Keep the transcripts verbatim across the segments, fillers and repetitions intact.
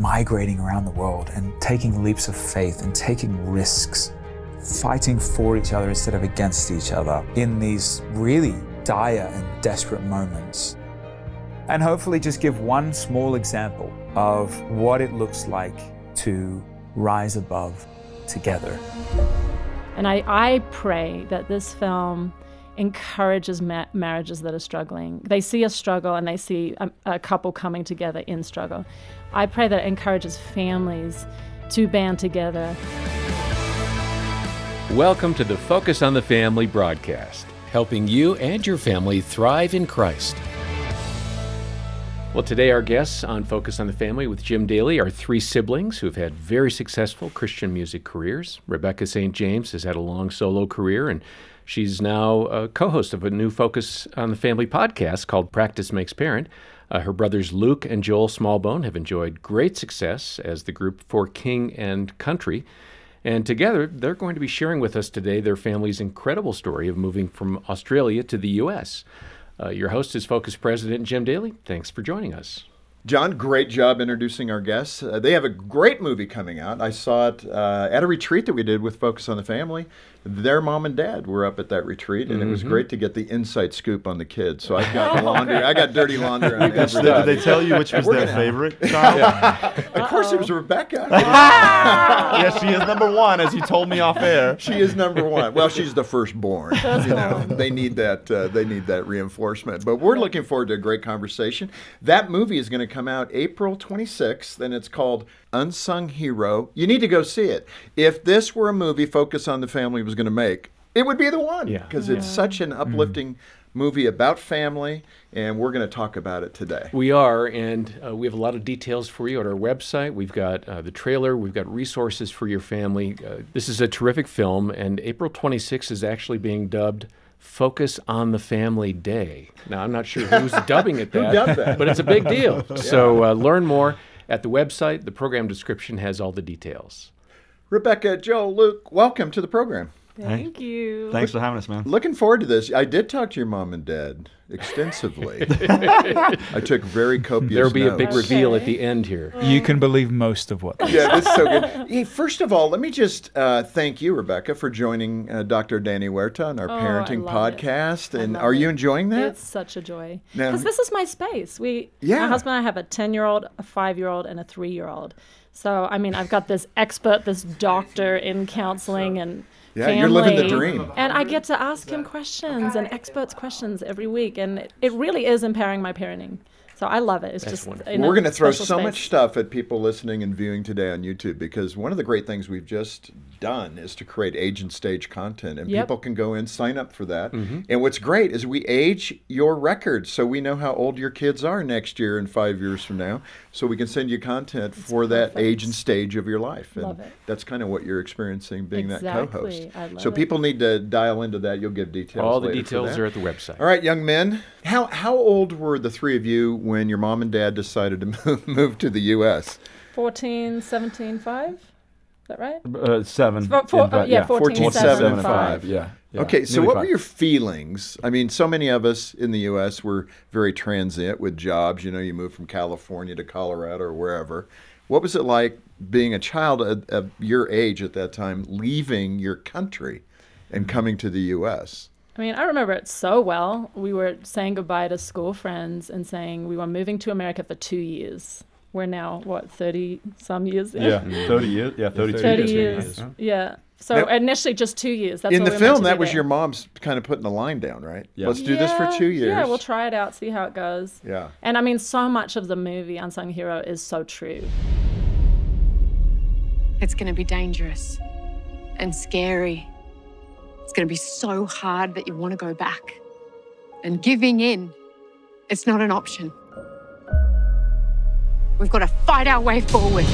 migrating around the world and taking leaps of faith and taking risks, fighting for each other instead of against each other in these really dire and desperate moments. And hopefully just give one small example of what it looks like to rise above together. And I, I pray that this film encourages ma- marriages that are struggling. They see a struggle and they see a, a couple coming together in struggle. I pray that it encourages families to band together. Welcome to the Focus on the Family broadcast, helping you and your family thrive in Christ. Well, today our guests on Focus on the Family with Jim Daly are three siblings who have had very successful Christian music careers. Rebecca Saint James has had a long solo career, and she's now a co-host of a new Focus on the Family podcast called Practice Makes Parent. Uh, her brothers Luke and Joel Smallbone have enjoyed great success as the group for King and Country. And together, they're going to be sharing with us today their family's incredible story of moving from Australia to the U S Uh, your host is Focus President Jim Daly. Thanks for joining us. John, great job introducing our guests. Uh, they have a great movie coming out. I saw it uh, at a retreat that we did with Focus on the Family. Their mom and dad were up at that retreat, and mm-hmm. it was great to get the inside scoop on the kids. So I got laundry. I got dirty laundry on everybody. Did they tell you which was their favorite child? Yeah. Of course, it was Rebecca. Yes, she is number one, as you told me off air. She is number one. Well, she's the firstborn. You know, they need that. Uh, they need that reinforcement. But we're looking forward to a great conversation. That movie is going to come out April twenty-sixth, and it's called Unsung Hero. You need to go see it. If this were a movie Focus on the Family was going to make, it would be the one, because yeah. it's yeah. such an uplifting mm-hmm. movie about family, and we're going to talk about it today. We are, and uh, we have a lot of details for you at our website. We've got uh, the trailer. We've got resources for your family. Uh, this is a terrific film, and April twenty-sixth is actually being dubbed Focus on the Family Day. Now, I'm not sure who's dubbing it that, Who dubbed that? But it's a big deal. yeah. So uh, learn more at the website. The program description has all the details. Rebecca, Joel, Luke, welcome to the program. Thank you. Thanks for having us, man. Looking forward to this. I did talk to your mom and dad extensively. I took very copious There'll be notes. a big Okay. reveal at the end here. You can believe most of what they say. Yeah, that's so good. Hey, first of all, let me just uh, thank you, Rebecca, for joining uh, Doctor Danny Huerta on our Oh, parenting I love podcast. it. I And love are you it. enjoying that? It's such a joy. Now- Because this is my space. We, Yeah. My husband and I have a ten-year-old, a five-year-old, and a three-year-old. So, I mean, I've got this expert, this doctor in counseling and Yeah, family. you're living the dream. And I get to ask him questions and experts questions every week. And it, it really is empowering my parenting. So I love it. It's That's just wonderful. in We're a going to throw special so space. much stuff at people listening and viewing today on YouTube, because one of the great things we've just done is to create age and stage content, and Yep. people can go in, sign up for that. Mm-hmm. And what's great is we age your records, so we know how old your kids are next year and five years from now, so we can send you content for that perfect. age and stage of your life. And Love it. that's kind of what you're experiencing being that Exactly. co-host. I love So it. people need to dial into that. You'll give details All the later for details that. are at the website. All right, young men, how how old were the three of you when your mom and dad decided to move, move to the U S? fourteen, seventeen, five? Is that right? Uh, seven. Four- four- in fact, oh, yeah, fourteen, fourteen, seven, seven, and five. five. Yeah. yeah. Okay, so Nearly what five. were your feelings? I mean, so many of us in the U S were very transient with jobs. You know, you moved from California to Colorado or wherever. What was it like being a child of, of your age at that time, leaving your country and coming to the U S? I mean, I remember it so well. We were saying goodbye to school friends and saying we were moving to America for two years. We're now, what, thirty-some years in? Yeah, thirty years. Yeah, thirty-two thirty years. years. Yeah. Yeah. So Now- initially just two years. That's in what the we were meant film, to that do was there. your mom's kind of putting the line down, right? Yeah. Let's do this for Yeah, two years. Yeah, we'll try it out, see how it goes. Yeah. And I mean, so much of the movie Unsung Hero is so true. It's going to be dangerous and scary. It's going to be so hard that you want to go back. And giving in, it's not an option. We've got to fight our way forward.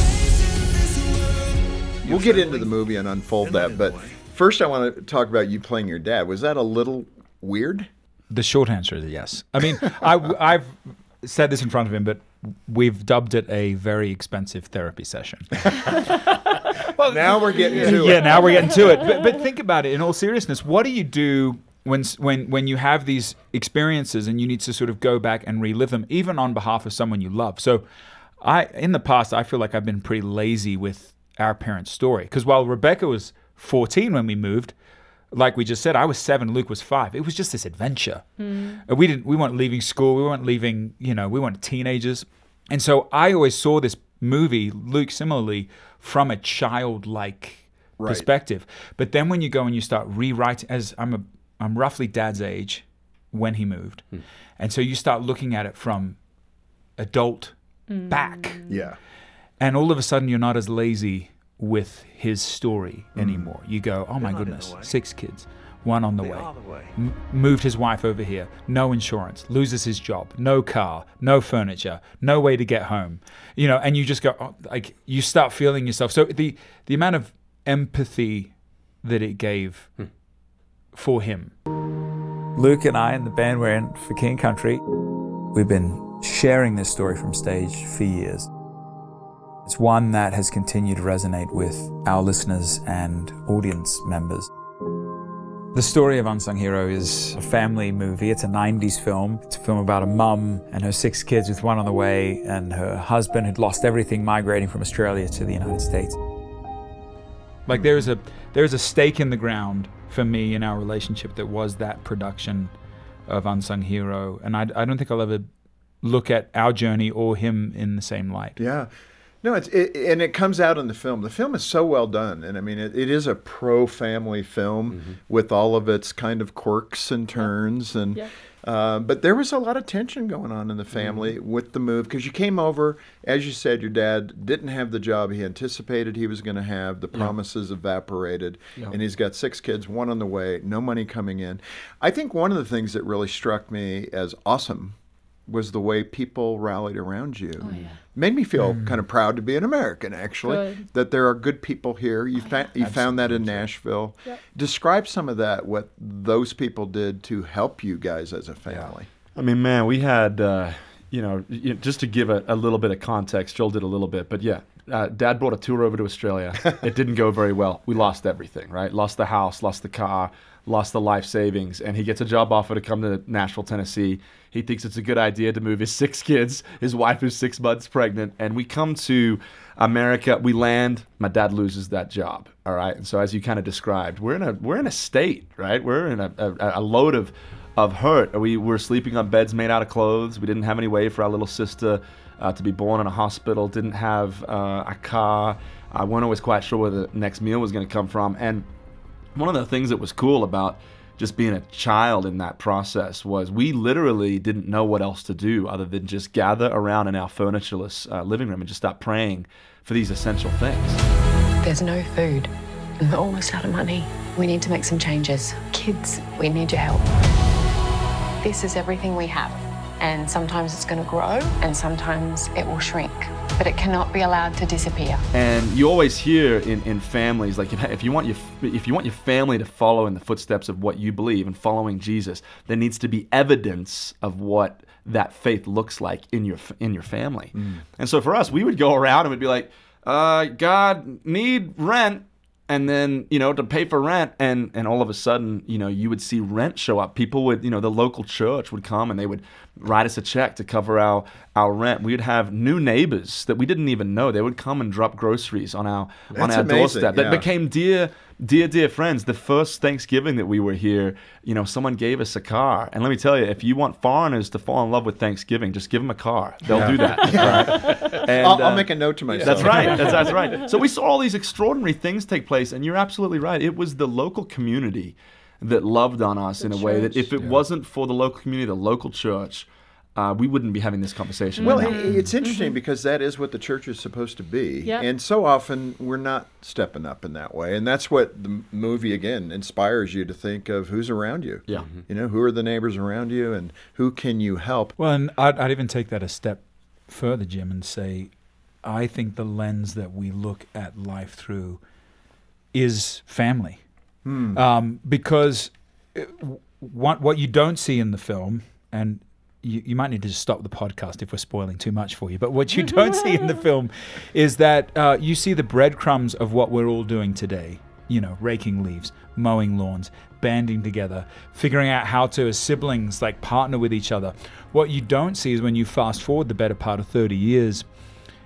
We'll get into the movie and unfold that, but first I want to talk about you playing your dad. Was that a little weird? The short answer is yes. I mean, I, I've said this in front of him, but we've dubbed it a very expensive therapy session. Well, now we're getting to yeah, it. now we're getting to it. But, but think about it. In all seriousness, what do you do when when when you have these experiences and you need to sort of go back and relive them, even on behalf of someone you love? So I in the past, I feel like I've been pretty lazy with our parents' story. Because while Rebecca was fourteen when we moved, like we just said, I was seven, Luke was five. It was just this adventure. Mm. We didn't. We weren't leaving school. We weren't leaving. You know, we weren't teenagers. And so I always saw this movie, Luke, similarly, from a childlike right. perspective. But then when you go and you start rewriting, as I'm a, I'm roughly Dad's age when he moved, mm. and so you start looking at it from adult mm. back. Yeah. And all of a sudden, you're not as lazy with his story mm. anymore. You go, oh my They're goodness, six kids, one on the they way. Are the way. M- moved his wife over here, no insurance, loses his job, no car, no furniture, no way to get home. You know, and you just go, oh, like, you start feeling yourself. So the the amount of empathy that it gave hmm. for him. Luke and I and the band we're in for King Country, we've been sharing this story from stage for years. It's one that has continued to resonate with our listeners and audience members. The story of Unsung Hero is a family movie. It's a nineties film. It's a film about a mum and her six kids with one on the way, and her husband had lost everything migrating from Australia to the United States. Like there is a there is a stake in the ground for me in our relationship that was that production of Unsung Hero, and I, I don't think I'll ever look at our journey or him in the same light. Yeah. No, it's it, and it comes out in the film. The film is so well done, and I mean, it, it is a pro-family film mm-hmm. with all of its kind of quirks and turns, yeah. and yeah. Uh, but there was a lot of tension going on in the family mm-hmm. with the move, because you came over, as you said, your dad didn't have the job he anticipated he was going to have. The promises yeah. evaporated, yeah. and he's got six kids, one on the way, no money coming in. I think one of the things that really struck me as awesome was the way people rallied around you. Oh, yeah. Made me feel mm. kind of proud to be an American, actually, good. That there are good people here. You, oh, fa- yeah. you found that in Nashville. Yep. Describe some of that, what those people did to help you guys as a family. I mean, man, we had, uh, you know, just to give a, a little bit of context, Joel did a little bit, but yeah, uh, Dad brought a tour over to Australia. It didn't go very well. We lost everything, right? Lost the house, lost the car, lost the life savings, and he gets a job offer to come to Nashville, Tennessee. He thinks it's a good idea to move his six kids, his wife is six months pregnant, and we come to America, we land, my dad loses that job, all right? And so as you kind of described, we're in a we're in a state, right? We're in a, a, a load of, of hurt. We were sleeping on beds made out of clothes. We didn't have any way for our little sister uh, to be born in a hospital, didn't have uh, a car. I wasn't always quite sure where the next meal was going to come from. And one of the things that was cool about just being a child in that process was we literally didn't know what else to do other than just gather around in our furnitureless uh, living room and just start praying for these essential things. There's no food, and we're almost out of money. We need to make some changes. Kids, we need your help. This is everything we have, and sometimes it's going to grow, and sometimes it will shrink. But it cannot be allowed to disappear. And you always hear in, in families, like if, if you want your if you want your family to follow in the footsteps of what you believe and following Jesus, there needs to be evidence of what that faith looks like in your in your family. Mm. And so for us, we would go around and we'd be like, uh, God, need rent. And then, you know, to pay for rent, and, and all of a sudden, you know, you would see rent show up. People would, you know, the local church would come and they would write us a check to cover our, our rent. We would have new neighbors that we didn't even know. They would come and drop groceries on our That's on our amazing, doorstep. yeah. That became dear, dear, dear friends. The first Thanksgiving that we were here, you know, someone gave us a car. And let me tell you, if you want foreigners to fall in love with Thanksgiving, just give them a car. They'll yeah. do that. Right? And, I'll, I'll uh, make a note to myself. That's right. That's, that's right. So we saw all these extraordinary things take place, and you're absolutely right. It was the local community that loved on us the in a church. way that if it yeah. wasn't for the local community, the local church, uh, we wouldn't be having this conversation. Well, right now. It's interesting mm-hmm. because that is what the church is supposed to be. Yep. And so often we're not stepping up in that way. And that's what the movie, again, inspires you to think of who's around you. Yeah. Mm-hmm. You know, who are the neighbors around you and who can you help? Well, and I'd, I'd even take that a step further, Jim, and say, I think the lens that we look at life through is family. Hmm. Um, because it, what, what you don't see in the film, and you, you might need to just stop the podcast if we're spoiling too much for you, but what you don't see in the film is that uh, you see the breadcrumbs of what we're all doing today. You know, raking leaves, mowing lawns, banding together, figuring out how to, as siblings, like partner with each other. What you don't see is when you fast forward the better part of thirty years,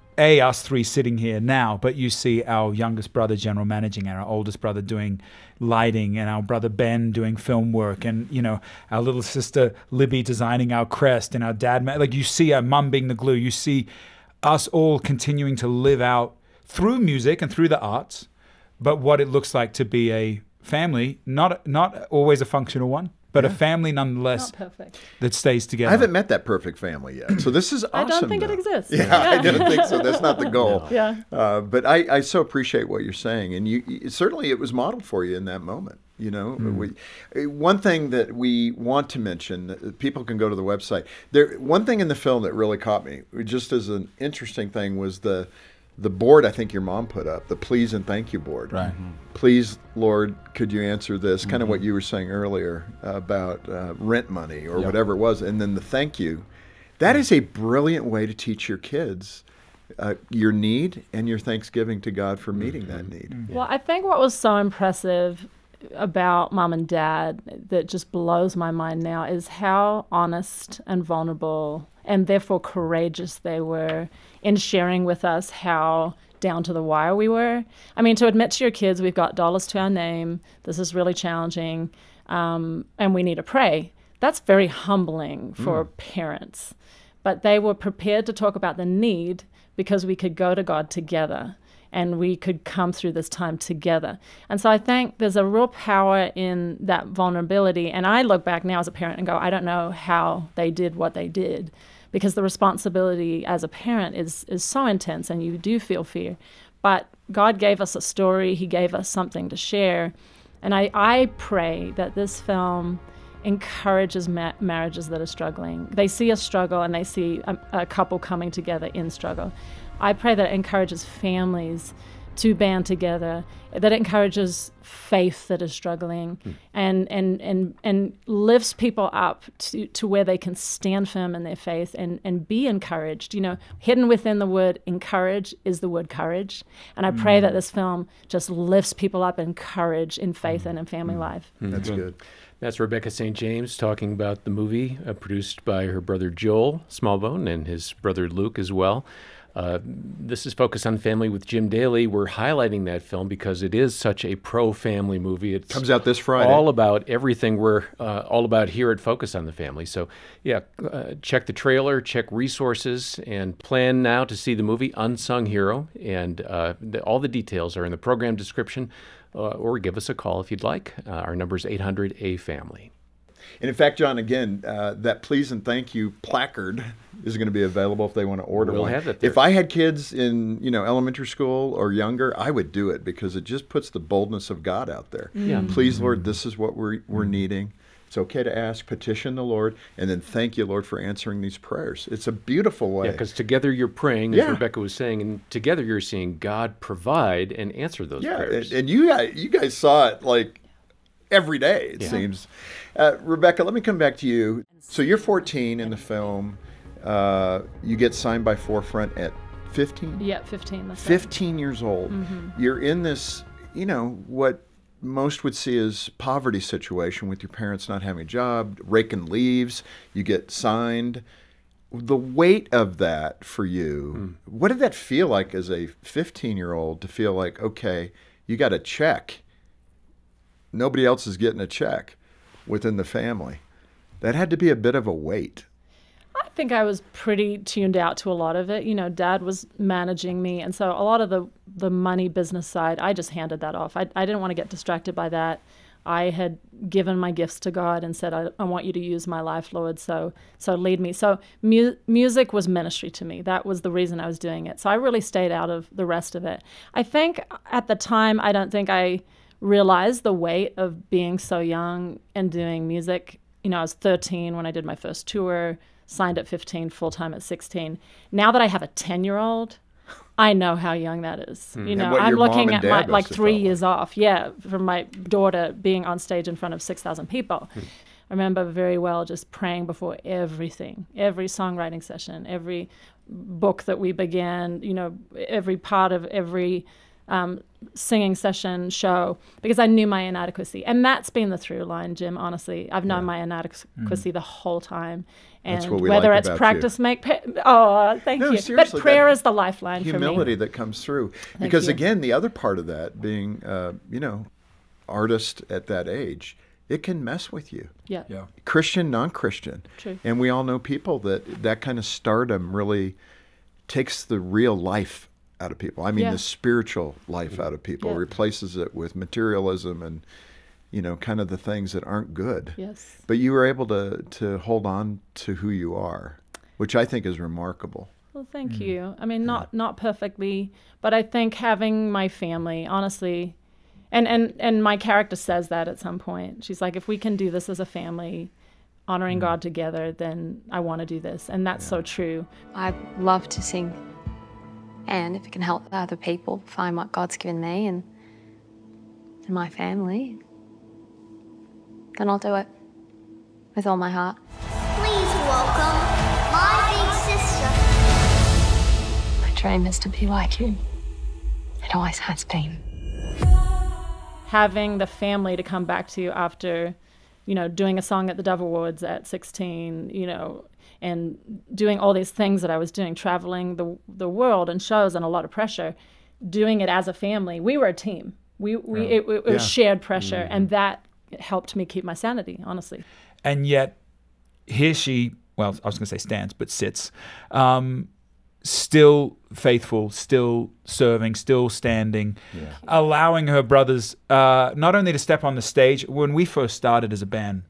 A, us three sitting here now, but you see our youngest brother general managing and our oldest brother doing lighting and our brother Ben doing film work and, you know, our little sister Libby designing our crest and our dad, like you see our mum being the glue. You see us all continuing to live out through music and through the arts, but what it looks like to be a family, not not always a functional one, but yeah. a family nonetheless that stays together. I haven't met that perfect family yet, so this is awesome. I don't think though. it exists. Yeah, yeah, I don't think so. That's not the goal. No. Yeah. Uh, but I, I so appreciate what you're saying, and you, you certainly it was modeled for you in that moment. You know, mm. we, one thing that we want to mention, people can go to the website. There, one thing in the film that really caught me, just as an interesting thing, was the the board I think your mom put up, the please and thank you board. Right. Mm-hmm. Please, Lord, could you answer this? Mm-hmm. Kind of what you were saying earlier about uh, rent money or yep. whatever it was. And then the thank you. That is a brilliant way to teach your kids uh, your need and your thanksgiving to God for meeting mm-hmm. that need. Well, I think what was so impressive about mom and dad that just blows my mind now is how honest and vulnerable and therefore courageous they were in sharing with us how down to the wire we were. I mean, to admit to your kids, we've got dollars to our name, this is really challenging, um, and we need to pray. That's very humbling for mm. parents. But they were prepared to talk about the need because we could go to God together and we could come through this time together. And so I think there's a real power in that vulnerability. And I look back now as a parent and go, I don't know how they did what they did, because the responsibility as a parent is is so intense and you do feel fear. But God gave us a story. He gave us something to share. And I, I pray that this film encourages ma- marriages that are struggling. They see a struggle and they see a, a couple coming together in struggle. I pray that it encourages families to band together, that it encourages faith that is struggling mm. and, and, and, and lifts people up to, to where they can stand firm in their faith and, and be encouraged. You know, hidden within the word encourage is the word courage. And I pray mm. that this film just lifts people up in courage, in faith, mm. and in family mm. life. Mm. That's good. That's Rebecca Saint James talking about the movie uh, produced by her brother Joel Smallbone and his brother Luke as well. Uh, this is Focus on Family with Jim Daly. We're highlighting that film because it is such a pro-family movie. It comes out this Friday. All about everything we're uh, all about here at Focus on the Family. So, yeah, uh, check the trailer, check resources, and plan now to see the movie Unsung Hero. And uh, the, all the details are in the program description, uh, or give us a call if you'd like. Uh, our number is eight hundred A family. And in fact, John, again, uh, that please and thank you placard is going to be available if they want to order we'll one. Have it there. If I had kids in, you know, elementary school or younger, I would do it because it just puts the boldness of God out there. Yeah. Please, Lord, this is what we're we're needing. It's okay to ask, petition the Lord, and then thank you, Lord, for answering these prayers. It's a beautiful way. Yeah, because together you're praying, as yeah. Rebecca was saying, and together you're seeing God provide and answer those yeah, prayers. And, and you guys, you guys saw it like every day, it yeah. seems. Uh, Rebecca, let me come back to you. So you're fourteen in the film. Uh, you get signed by Forefront at fifteen? Yeah, fifteen. That's fifteen right. years old. Mm-hmm. You're in this, you know, what most would see as poverty situation with your parents not having a job, raking leaves, you get signed. The weight of that for you, mm. what did that feel like as a fifteen-year-old to feel like, okay, you got a check. Nobody else is getting a check within the family. That had to be a bit of a weight. I think I was pretty tuned out to a lot of it. You know, Dad was managing me, and so a lot of the, the money business side, I just handed that off. I, I didn't want to get distracted by that. I had given my gifts to God and said, I, I want you to use my life, Lord, so so lead me. So mu- music was ministry to me. That was the reason I was doing it. So I really stayed out of the rest of it. I think at the time, I don't think I realized the weight of being so young and doing music. You know, I was thirteen when I did my first tour, signed at fifteen, full-time at sixteen. Now that I have a ten-year-old, I know how young that is. Mm. You know, I'm looking at my, like three years off, yeah, from my daughter being on stage in front of six thousand people. Mm. I remember very well just praying before everything, every songwriting session, every book that we began, you know, every part of every um, singing session, show, because I knew my inadequacy. And that's been the through line, Jim, honestly. I've known yeah. my inadequacy mm. the whole time. And That's what we whether like it's about practice you. make pa- oh thank No, you. seriously, But prayer that is the lifeline for me. humility that comes through. Because you. again, the other part of that being, uh, you know, artist at that age, it can mess with you. Yeah. Yeah. Christian, non-Christian. True. And we all know people that that kind of stardom really takes the real life out of people. I mean, Yeah. the spiritual life out of people, Yeah. replaces it with materialism and, you know, kind of the things that aren't good. Yes. But you were able to to hold on to who you are, which I think is remarkable. Well, thank you. I mean, not not perfectly, but I think having my family, honestly, and, and, and my character says that at some point. She's like, if we can do this as a family, honoring God together, then I want to do this. And that's so true. I love to sing, and if it can help other people find what God's given me and, and my family, then I'll do it with all my heart. Please welcome my big sister. My dream is to be like you. It always has been. Having the family to come back to you after, you know, doing a song at the Dove Awards at sixteen, you know, and doing all these things that I was doing, traveling the the world and shows and a lot of pressure, doing it as a family. We were a team. We, we it, it was Yeah. shared pressure, and that helped me keep my sanity, honestly. And yet, here she, well, I was going to say stands, but sits, um, still faithful, still serving, still standing, allowing her brothers uh, not only to step on the stage. When we first started as a band,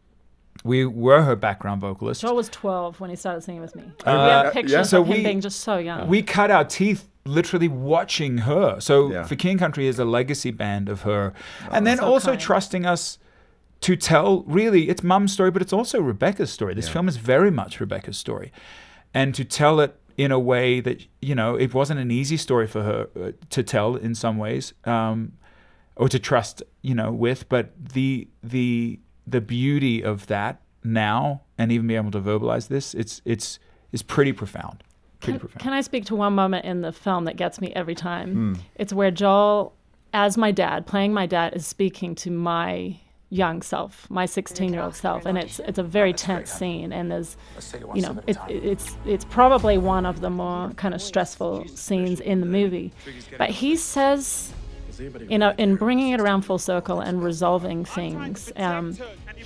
we were her background vocalist. Joel was twelve when he started singing with me. Uh, we have pictures yeah. So of him we- being just so young. We cut our teeth literally watching her. So Yeah. For King Country is a legacy band of her. And then So also kind. trusting us to tell, really, it's Mum's story, but it's also Rebecca's story. This film is very much Rebecca's story. And to tell it in a way that, you know, it wasn't an easy story for her uh, to tell in some ways, um, or to trust, you know, with, but the the the beauty of that now, and even being able to verbalize this, it's it's is pretty profound. Pretty Can, profound. can I speak to one moment in the film that gets me every time? It's where Joel, as my dad, playing my dad, is speaking to my young self, my sixteen-year-old self, and it's it's a very tense scene. And there's, you know, it, it's it's probably one of the more kind of stressful scenes in the movie. But he says, you know, in bringing it around full circle and resolving things, um,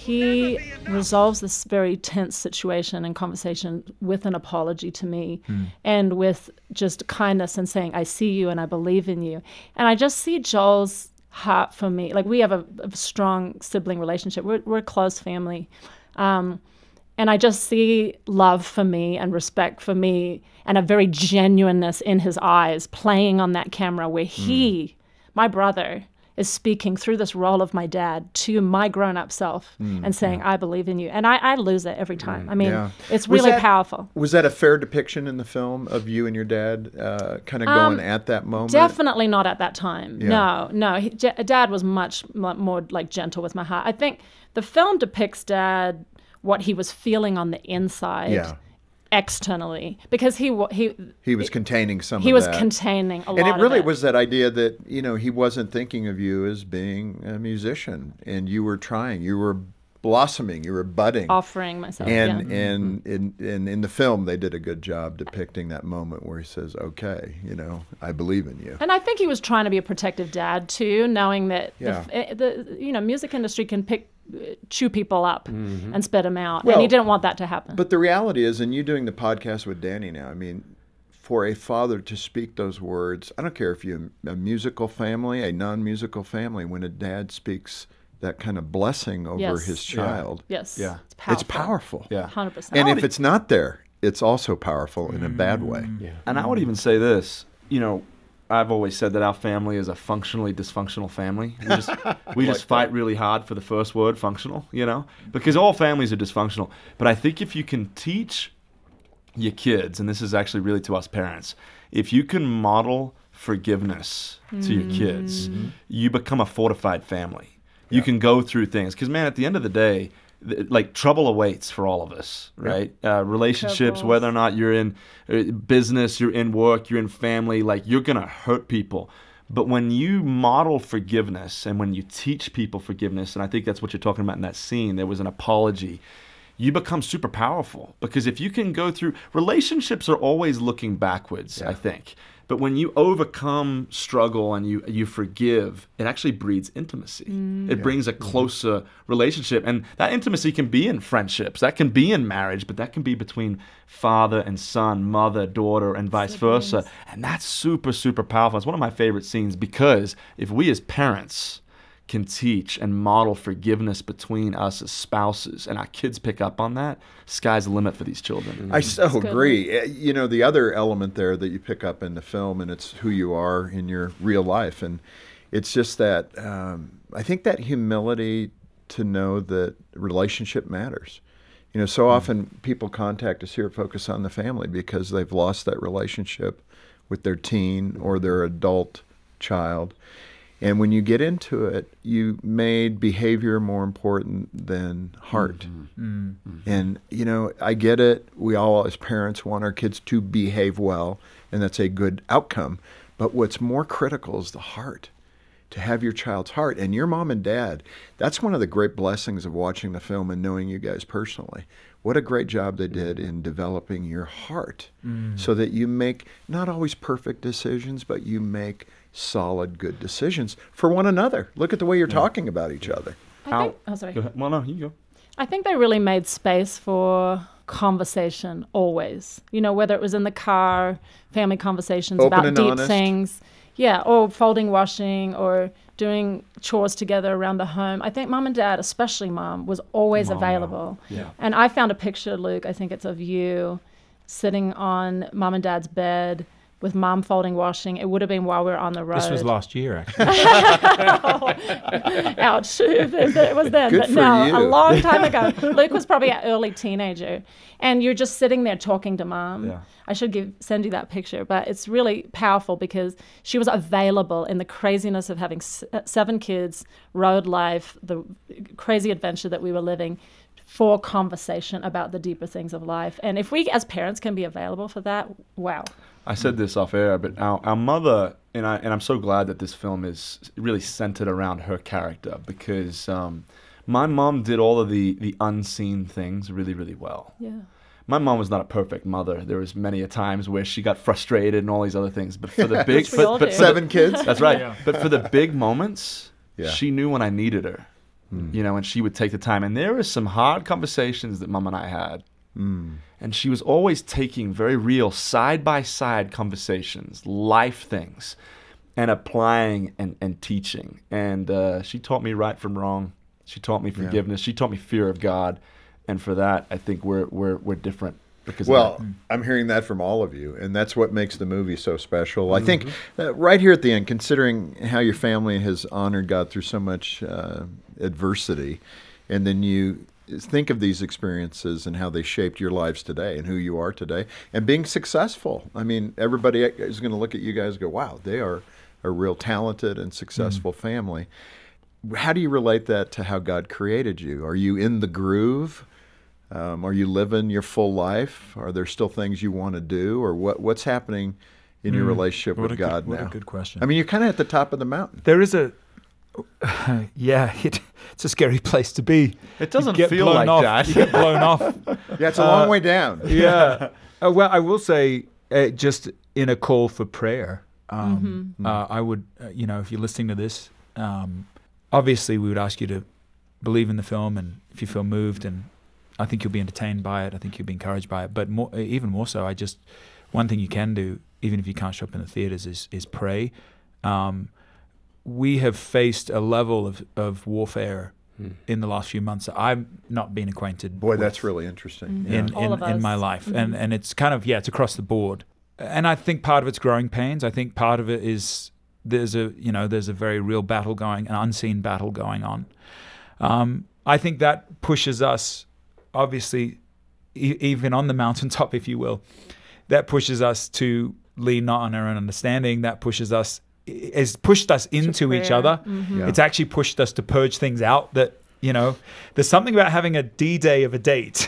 he resolves this very tense situation and conversation with an apology to me, and with just kindness and saying, I see you and I believe in you. And I just see Joel's heart for me. Like, we have a, a strong sibling relationship. We're, we're a close family. Um, and I just see love for me and respect for me and a very genuineness in his eyes playing on that camera where he, my brother, is speaking through this role of my dad to my grown-up self and saying, I believe in you. And I, I lose it every time. I mean, Yeah. it's Was really that- powerful. Was that a fair depiction in the film of you and your dad uh, kind of Um, going at that moment? Definitely not at that time. Yeah. No, no. He, J- Dad was much m- more like gentle with my heart. I think the film depicts Dad, what he was feeling on the inside, Yeah. externally, because he wa- he He was containing some he of was that. containing a lot. And it really of it. was that idea that, you know, he wasn't thinking of you as being a musician, and you were trying, you were blossoming, you were budding. offering myself. And yeah. and in, in in the film, they did a good job depicting that moment where he says, "Okay, you know, I believe in you." And I think he was trying to be a protective dad too, knowing that Yeah. the, f- the you know music industry can pick chew people up and spit them out, Well, and he didn't want that to happen. But the reality is, and you doing the podcast with Danny now, I mean, for a father to speak those words, I don't care if you're a musical family, a non-musical family, when a dad speaks that kind of blessing over Yes. his Yeah. child, yes, Yeah. it's powerful. it's powerful. Yeah. one hundred percent. And if it's not there, it's also powerful in a bad way. And I would even say this, you know, I've always said that our family is a functionally dysfunctional family. We just we just fight really hard for the first word, functional, you know, because all families are dysfunctional. But I think if you can teach your kids, and this is actually really to us parents, if you can model forgiveness to your kids, you become a fortified family. You can go through things. Because, man, at the end of the day, th- like, trouble awaits for all of us, right? Uh, relationships, Troubles. whether or not you're in uh, business, you're in work, you're in family, like, you're going to hurt people. But when you model forgiveness and when you teach people forgiveness, and I think that's what you're talking about in that scene, there was an apology. you become super powerful. Because if you can go through, relationships are always looking backwards, yeah. I think. But when you overcome struggle and you you forgive, it actually breeds intimacy. Mm. It yeah. brings a closer relationship. And that intimacy can be in friendships, that can be in marriage, but that can be between father and son, mother, daughter, and vice Siblings. versa. And that's super, super powerful. It's one of my favorite scenes, because if we as parents can teach and model forgiveness between us as spouses, and our kids pick up on that, sky's the limit for these children. Mm-hmm. I so agree. You know, the other element there that you pick up in the film, and it's who you are in your real life, and it's just that, um, I think that humility to know that relationship matters. You know, so mm-hmm. often people contact us here at Focus on the Family because they've lost that relationship with their teen or their adult child. And when you get into it, you made behavior more important than heart. Mm-hmm. Mm-hmm. And, you know, I get it. We all, as parents, want our kids to behave well, and that's a good outcome. But what's more critical is the heart, to have your child's heart. And your mom and dad, that's one of the great blessings of watching the film and knowing you guys personally. What a great job they did in developing your heart mm. so that you make not always perfect decisions, but you make solid, good decisions for one another. Look at the way you're yeah. talking about each other. I think, oh, sorry. Go ahead. Well, no, you go. I think they really made space for conversation always. You know, whether it was in the car, family conversations Open about and deep honest. things. Yeah, or folding washing or doing chores together around the home. I think mom and dad, especially mom, was always Mom, available. Yeah. And I found a picture, Luke, I think it's of you sitting on mom and dad's bed with mom folding washing. It would have been while we were on the road. This was last year, actually. oh, ouch. It was then. Good but for no, you. a long time ago. Luke was probably an early teenager. And you're just sitting there talking to mom. Yeah. I should give send you that picture. But it's really powerful because she was available in the craziness of having s- seven kids, road life, the crazy adventure that we were living, for conversation about the deeper things of life. And if we as parents can be available for that, wow. I said this off air, but our, our mother, and, I, and I'm so glad that this film is really centered around her character, because um, my mom did all of the, the unseen things really, really well. Yeah. My mom was not a perfect mother. There was many a times where she got frustrated and all these other things. But for the big, Which we all but, do. but Seven kids. That's right. Yeah. But for the big moments, Yeah. she knew when I needed her. Mm. You know, and she would take the time. And there were some hard conversations that Mom and I had. Mm. And she was always taking very real side-by-side conversations, life things, and applying and, and teaching. And uh, she taught me right from wrong. She taught me forgiveness. Yeah. She taught me fear of God. And for that, I think we're we're we're different. Because well, of that. I'm hearing that from all of you, and that's what makes the movie so special. Mm-hmm. I think that right here at the end, considering how your family has honored God through so much uh, adversity, and then you think of these experiences and how they shaped your lives today and who you are today, and being successful. I mean, everybody is going to look at you guys and go, wow, they are a real talented and successful mm-hmm. family. How do you relate that to how God created you? Are you in the groove? Um, are you living your full life? Are there still things you want to do, or what? What's happening in your mm, relationship with good, God what now? What a good question. I mean, you're kind of at the top of the mountain. There is a, uh, yeah, it, it's a scary place to be. It doesn't you get feel blown like off, that. You get blown off. Yeah, it's a long uh, way down. Yeah. Uh, well, I will say, uh, just in a call for prayer, um, mm-hmm. uh, I would, uh, you know, if you're listening to this, um, obviously we would ask you to believe in the film, and if you feel moved, and I think you'll be entertained by it. I think you'll be encouraged by it. But more, even more so, I just, one thing you can do, even if you can't show up in the theaters, is is pray. Um, we have faced a level of, of warfare hmm. in the last few months that I've not been acquainted Boy, with. that's really interesting. In, Yeah. All of in, in us. my life. Mm-hmm. And, and it's kind of, yeah, it's across the board. And I think part of it's growing pains. I think part of it is there's a, you know, there's a very real battle going, an unseen battle going on. Um, I think that pushes us, obviously, e- even on the mountaintop, if you will, that pushes us to lean not on our own understanding. That pushes us, has pushed us into each other. Mm-hmm. Yeah. It's actually pushed us to purge things out that, you know, there's something about having a D-Day of a date.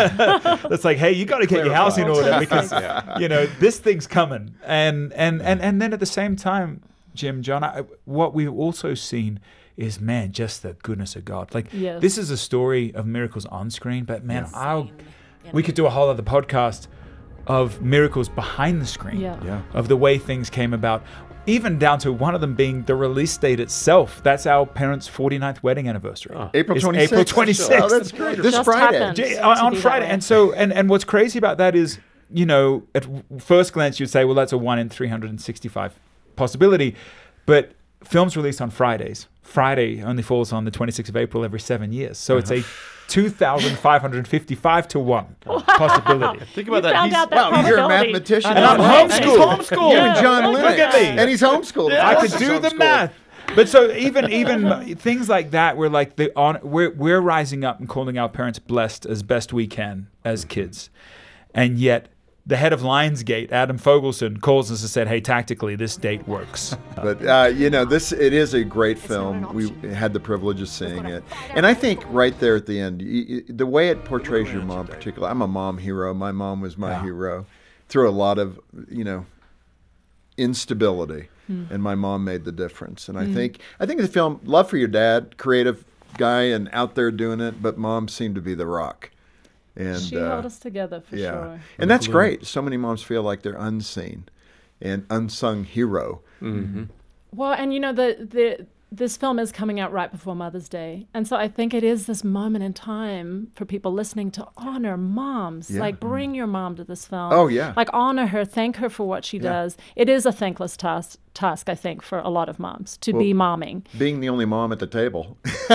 That's like, hey, you got to get your house in order because, yeah. you know, this thing's coming. And, and, and, and then at the same time, Jim, John, I, what we've also seen is, man, just the goodness of God. Like, Yes. this is a story of miracles on screen, but man, Yes. I'll, we could do a whole other podcast of miracles behind the screen, Yeah. Yeah. of the way things came about, even down to one of them being the release date itself. That's our parents' forty-ninth wedding anniversary. Oh. April It's twenty-sixth. April twenty-sixth. Oh, that's great. This Just Friday. happened. J- to on, on be that Friday. way. And so, and, and what's crazy about that is, you know, at first glance, you'd say, well, that's a one in three hundred sixty-five possibility. But films released on Fridays. Friday only falls on the twenty-sixth of April every seven years. So it's a two thousand five hundred fifty-five to one possibility. Think You about that. found He's- out that Wow, you're a probability. mathematician. And I'm Amazing. homeschooled. homeschooled. You and John Look Lennox. at me. And he's homeschooled. I Of could course do he's the homeschooled. math. But so even even things like that, we're like the on we're we're rising up and calling our parents blessed as best we can as kids, and yet the head of Lionsgate, Adam Fogelson, calls us and said, "Hey, tactically, this date works." But uh, you know, this it is a great film. We had the privilege of seeing it, and I think right there at the end, y- y- the way it portrays your mom, particularly. I'm a mom hero. My mom was my Yeah. hero through a lot of you know instability, and my mom made the difference. And I think I think the film, love for your dad, creative guy and out there doing it, but mom seemed to be the rock. And She uh, held us together for yeah, sure. and that's great. So many moms feel like they're unseen and unsung hero. Well, and you know, the the this film is coming out right before Mother's Day. And so I think it is this moment in time for people listening to honor moms. Yeah. Like, bring your mom to this film. Oh, yeah. Like, honor her, thank her for what she Yeah. does. It is a thankless task, task, I think, for a lot of moms to be momming. Being the only mom at the table.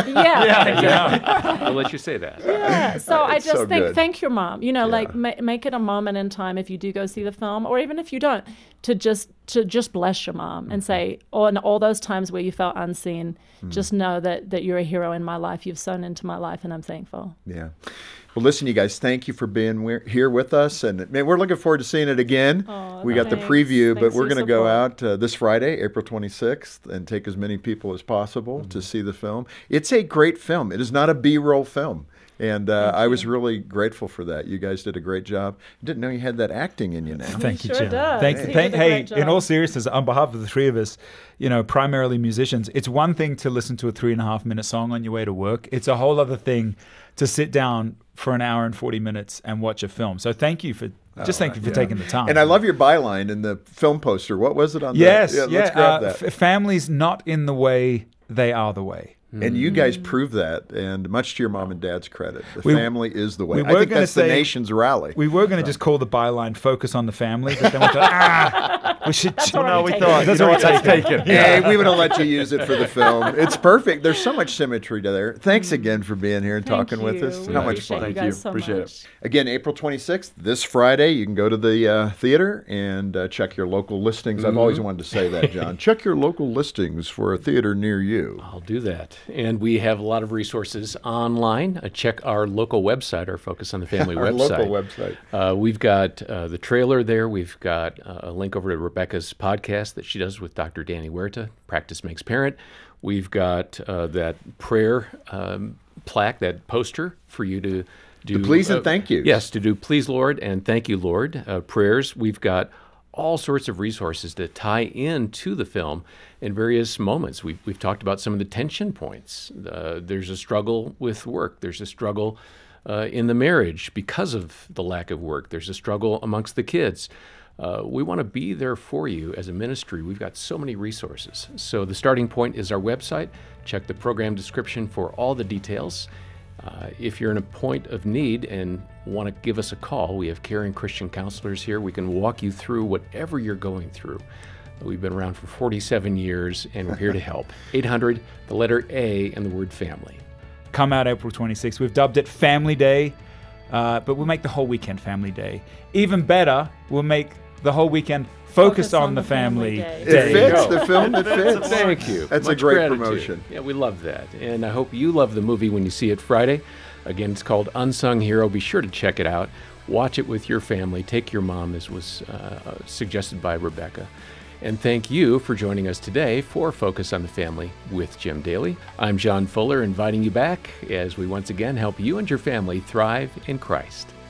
Yeah. I'll let you say that. Yeah. So I It's just so think, good. thank your mom. You know, Yeah. like ma- make it a moment in time if you do go see the film, or even if you don't, to just to just bless your mom and say, oh, and all those times where you felt unseen, just know that that you're a hero in my life. You've sown into my life, and I'm thankful. Yeah. Well, listen, you guys, thank you for being wi- here with us. And man, we're looking forward to seeing it again. Oh, we got the thanks. preview, but Thanks we're for going to your go support. out uh, this Friday, April twenty-sixth, and take as many people as possible to see the film. It's a great film. It is not a B-roll film. And uh, I was really grateful for that. You guys did a great job. Didn't know you had that acting in you now. Thank you, sure Jim. does. Thank, He thank, did a hey, great in job. all seriousness, on behalf of the three of us, you know, primarily musicians, it's one thing to listen to a three and a half minute song on your way to work. It's a whole other thing to sit down for an hour and forty minutes and watch a film. So thank you for just thank you for Yeah. taking the time. And I love your byline in the film poster. What was it on yes, that? yeah, Let's grab uh, that. f- families not in the way, they are the way. And you guys prove that, and much to your mom and dad's credit, the We- family is the way. we I were think gonna that's say- the nation's rally. We were going to just call the byline "Focus on the Family," but then we thought, ah, we should. That's no, already we taken. thought that's You know already what? That's taken. taken. Hey, we would have let you use it for the film. It's perfect. There's so much symmetry to there. Thanks again for being here and Thank talking with you. us. We How much appreciate fun. you Thank guys you. so Appreciate it. much. Again, April twenty-sixth, this Friday, you can go to the uh, theater and uh, check your local listings. I've always wanted to say that, John. Check your local listings for a theater near you. I'll do that. And we have a lot of resources online. Uh, check our local website, our Focus on the Family Our website. local website. Uh, we've got uh, the trailer there. We've got uh, a link over to Rebecca's podcast that she does with Doctor Danny Huerta, Practice Makes Parent. We've got uh, that prayer um, plaque, that poster for you to do. The please and uh, thank yous. Yes, to do please, Lord, and thank you, Lord, uh, prayers. We've got all sorts of resources to tie into the film in various moments. We've, we've talked about some of the tension points. Uh, there's a struggle with work. There's a struggle uh, in the marriage because of the lack of work. There's a struggle amongst the kids. Uh, we want to be there for you as a ministry. We've got so many resources. So the starting point is our website. Check the program description for all the details. Uh, if you're in a point of need and want to give us a call, we have caring Christian counselors here. We can walk you through whatever you're going through. We've been around for forty-seven years, and we're here to help. eight hundred, the letter A, and the word family. Come out April twenty-sixth. We've dubbed it Family Day, uh, but we'll make the whole weekend Family Day. Even better, we'll make the whole weekend Focus, Focus on, on the the Family Family Day. It Day. fits. The film, it fits. Thank you. That's a Much great gratitude. promotion. Yeah, we love that. And I hope you love the movie when you see it Friday. Again, it's called Unsung Hero. Be sure to check it out. Watch it with your family. Take your mom, as was uh, suggested by Rebecca. And thank you for joining us today for Focus on the Family with Jim Daly. I'm John Fuller, inviting you back as we once again help you and your family thrive in Christ.